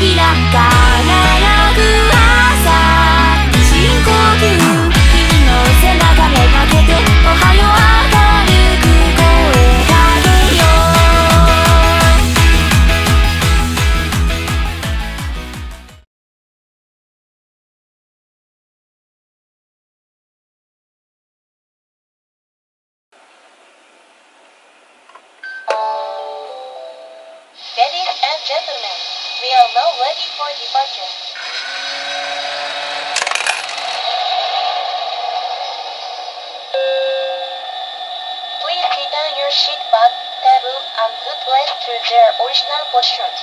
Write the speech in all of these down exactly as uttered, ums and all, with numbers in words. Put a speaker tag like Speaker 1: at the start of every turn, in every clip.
Speaker 1: なんか輝く朝、深呼吸、君の背中めがけておはよう明るく声かけよう。
Speaker 2: Ladies and gentlemen, we are now ready for departure. Please return your seat back, table, and footrest to their original positions.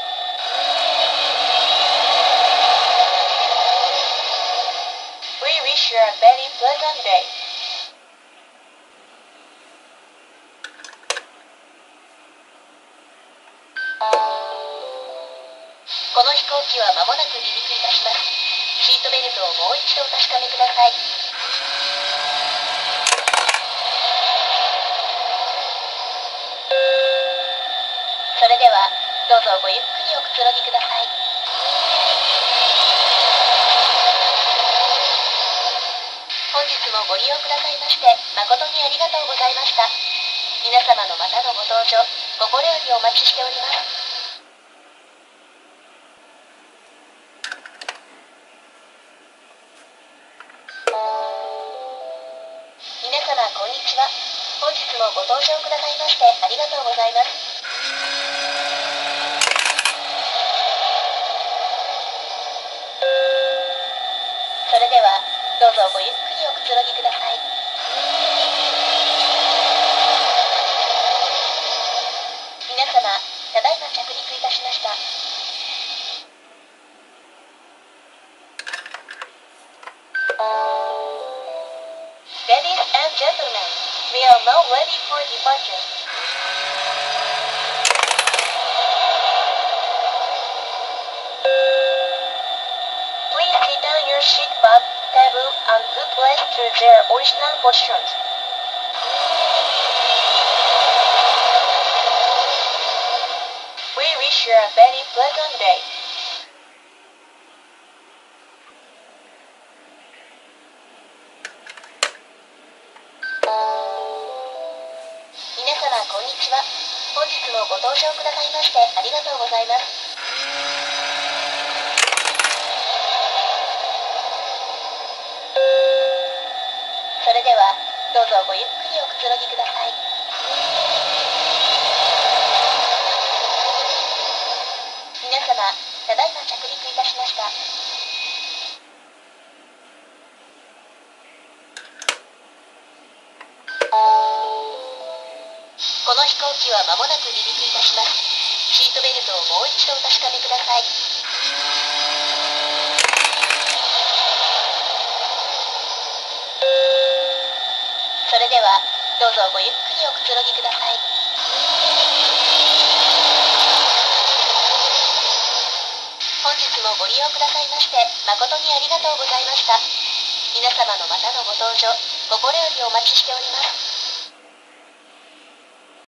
Speaker 2: We wish you a very pleasant day. この飛行機は間もなく離陸いたします。シートベルトをもう一度お確かめください。それでは、どうぞごゆっくりおくつろぎください。本日もご利用くださいまして、誠にありがとうございました。皆様のまたのご搭乗、心よりお待ちしております。皆様こんにちは。本日もご搭乗くださいましてありがとうございます。それではどうぞごゆっくりおくつろぎください。皆様、ただいま着陸いたしました。Ladies and gentlemen, we are now ready for departure. Please return your seat back, table, and footrest to their original positions. We wish you a very pleasant day. 皆様こんにちは。本日もご搭乗くださいましてありがとうございます。それではどうぞごゆっくりおくつろぎください。皆様、ただいま着陸いたしました。この飛行機は間もなく離陸いたします。シートベルトをもう一度お確かめください。それではどうぞごゆっくりおくつろぎください。本日もご利用くださいまして誠にありがとうございました。皆様のまたのご搭乗、心よりお待ちしております。